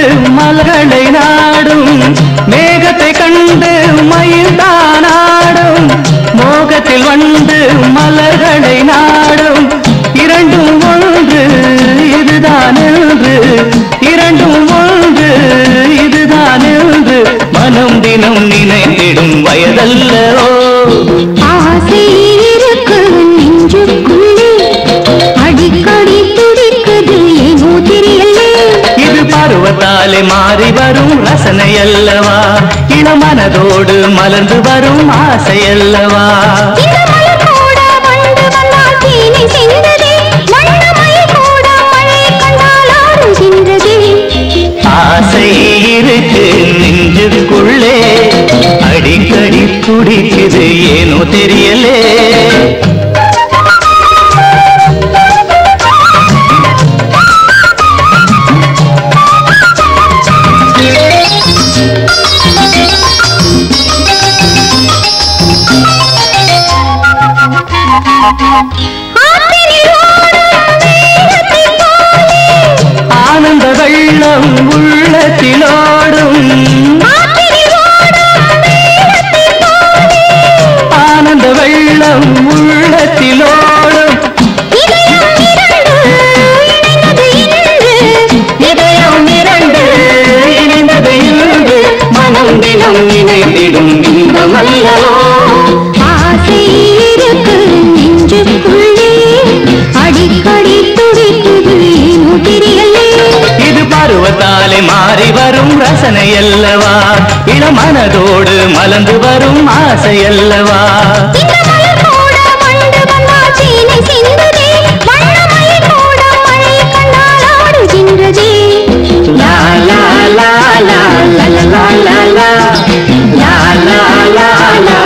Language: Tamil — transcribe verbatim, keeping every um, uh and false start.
மலர்களை நாடும் மேகத்தை கண்டு மயில்தானாடும் மோகத்தில் வந்து மலர்களை நாடும் இரண்டும் ஒன்று இதுதான் என்று இரண்டும் ஒன்று இதுதான் என்று மனம் தினம் நினைத்திடும் வயதல்லவோ ஆசை இருக்கு நெஞ்சுக்குள்ளே அடிக்கடி துடிக்குது ஏனோ தெரியலே இது பருவத்தாலே மாறி வரும் ரசனை அல்லவா இளமனதோடு மலர்ந்து வரும் ஆசை அல்லவா ஆசை இருக்கு நெஞ்சுக்குள்ளே அடிக்கடி துடிக்குது ஏனோ தெரியலே ஆனந்த வெள்ளம் உள்ளத்திலோடும் ஆனந்த வெள்ளம் உள்ளத்திலோடும் இதயம் இரண்டு இணைந்தது இன்று மனம் தினம் நினைத்திடும் இன்பமல்லவோ ஆசை இருக்கு நெஞ்சுக்குள்ளே அடிக்கடி துடிக்குது ஏனோ தெரியலே இது பருவத்தாலே மாறி வரும் ரசனை அல்லவா இளமனதோடு மலர்ந்து வரும் ஆசை அல்லவா லா லா லா லா லா லா லா லா லா லா லா